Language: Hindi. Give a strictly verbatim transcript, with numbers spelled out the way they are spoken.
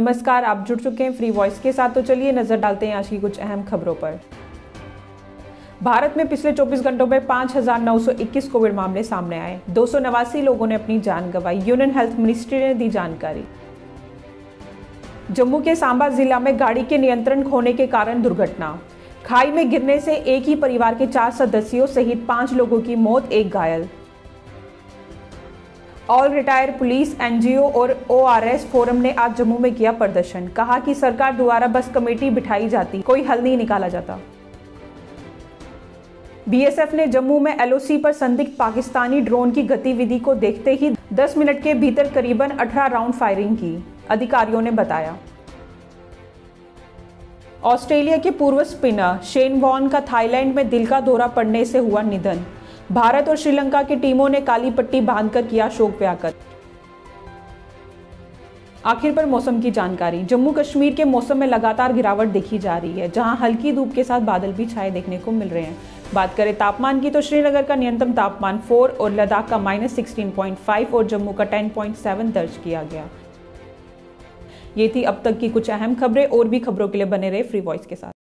नमस्कार, आप जुड़ चुके हैं फ्री वॉइस के साथ। तो चलिए नजर डालते हैं आज की कुछ अहम खबरों पर। भारत में पिछले चौबीस घंटों में पाँच हजार नौ सौ इक्कीस कोविड मामले सामने आए। दो सौ नवासी लोगों ने अपनी जान गंवाई। यूनियन हेल्थ मिनिस्ट्री ने दी जानकारी। जम्मू के सांबा जिला में गाड़ी के नियंत्रण खोने के कारण दुर्घटना। खाई में गिरने से एक ही परिवार के चार सदस्यों सहित पांच लोगों की मौत, एक घायल। ऑल रिटायर पुलिस, एनजीओ और ओआरएस फोरम ने आज जम्मू में किया प्रदर्शन। कहा कि सरकार द्वारा बस कमेटी बिठाई जाती, कोई हल नहीं निकाला जाता। बीएसएफ ने जम्मू में एलओसी पर संदिग्ध पाकिस्तानी ड्रोन की गतिविधि को देखते ही दस मिनट के भीतर करीबन अठारह राउंड फायरिंग की, अधिकारियों ने बताया। ऑस्ट्रेलिया के पूर्व स्पिनर शेन वॉर्न का थाईलैंड में दिल का दौरा पड़ने से हुआ निधन। भारत और श्रीलंका की टीमों ने काली पट्टी बांधकर किया शोक व्याकुल। आखिर पर मौसम की जानकारी। जम्मू कश्मीर के मौसम में लगातार गिरावट देखी जा रही है, जहां हल्की धूप के साथ बादल भी छाए देखने को मिल रहे हैं। बात करें तापमान की तो श्रीनगर का न्यूनतम तापमान चार और लद्दाख का माइनस सिक्सटीन पॉइंट फाइव और जम्मू का टेन पॉइंट सेवन दर्ज किया गया। ये थी अब तक की कुछ अहम खबरें। और भी खबरों के लिए बने रहे फ्री वॉइस के साथ।